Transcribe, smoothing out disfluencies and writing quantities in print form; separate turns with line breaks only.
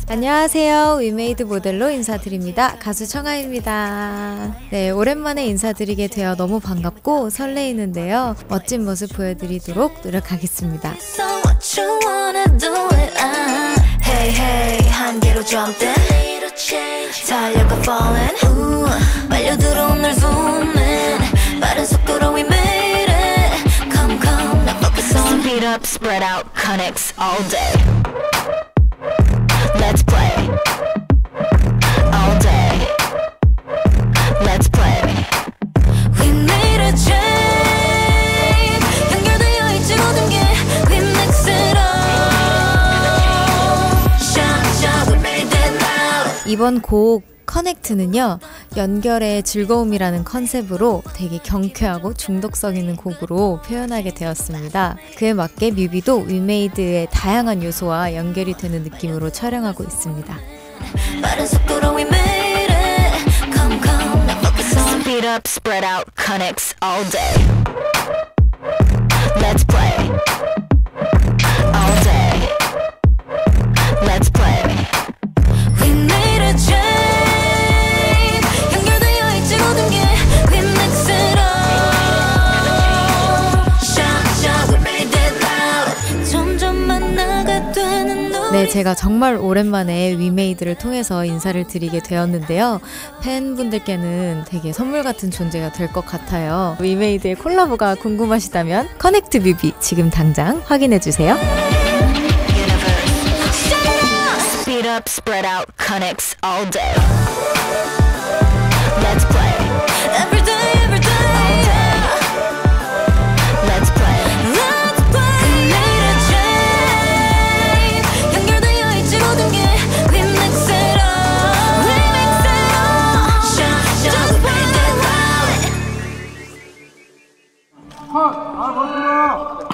안녕하세요. 위메이드 모델로 인사드립니다. 가수 청아입니다. 네, 오랜만에 인사드리게 되어 너무 반갑고 설레이는데요. 멋진 모습 보여드리도록 노력하겠습니다.
Hey hey 한계로 jump in 달려가 falling 빨려 들어온 날 zoom in 빠른 속도로 we made it Come come now focus on Speed up, spread out, connects all day Let's play all day Let's play We made a change 연결되어 있지 모든 게 We mix it up
이번 곡 커넥트는요, 연결의 즐거움이라는 컨셉으로 되게 경쾌하고 중독성 있는 곡으로 표현하게 되었습니다. 그에 맞게 뮤비도 위메이드의 다양한 요소와 연결이 되는 느낌으로 촬영하고 있습니다.
Speed up, spread out, connects all day. Let's play all day. Let's play. We made a change. 연결되어 있지 모든 게 we mix it up. Shout shout, we made it loud. 점점 만나가 되는 너.
네, 제가 정말 오랜만에 위메이드를 통해서 인사를 드리게 되었는데요. 팬분들께는 되게 선물 같은 존재가 될 것 같아요. 위메이드의 콜라보가 궁금하시다면 커넥트 뮤비 지금 당장 확인해주세요.
Speed up, spread out, connects all day. Let's play every day, every day. All day. Let's play. Let's play. We made a change. 연결되어 있지 모든 게 we mix it up. We mix it up. Shout shout, we made it loud.
컷! 아, 멋지다!